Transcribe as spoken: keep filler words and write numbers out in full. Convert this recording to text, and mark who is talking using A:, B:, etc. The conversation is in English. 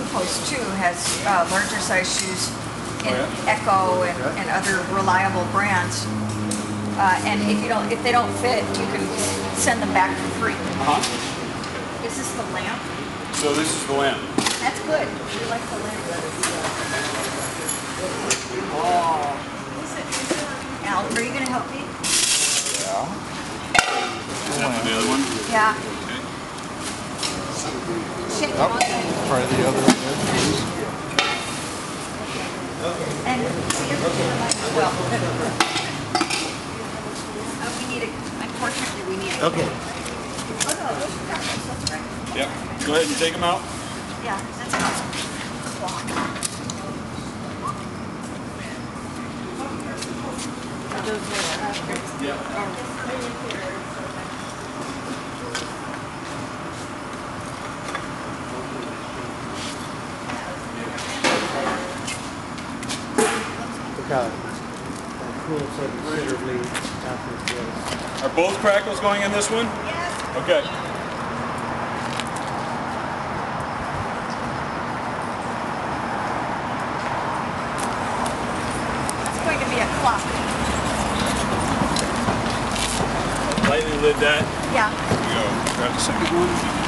A: Post too has uh, larger size shoes in
B: Oh, yeah?
A: Echo and,
B: Okay.
A: and other reliable brands. Uh, and if you don't, if they don't fit, you can send them back for free.
B: Uh-huh.
A: Is this the lamp?
B: So this is the lamp.
A: That's good. We like the lamp. Oh. Al, are you going to help me?
B: Yeah. The other one?
A: Yeah.
B: Okay.
A: Shake
C: Oh, try the other one.
A: And well, uh, we need it. Unfortunately, we need it.
C: Okay.
A: Oh no, those are crackers. That's right.
B: Yep. Go ahead and take them out.
A: Yeah, that's awesome.
C: Look how cool so considerably after this.
B: Are both crackles going in this one?
A: Yes.
B: Okay.
A: It's going to be a clock.
B: Lightly lid that.
A: Yeah.
B: There you go. Grab the second one.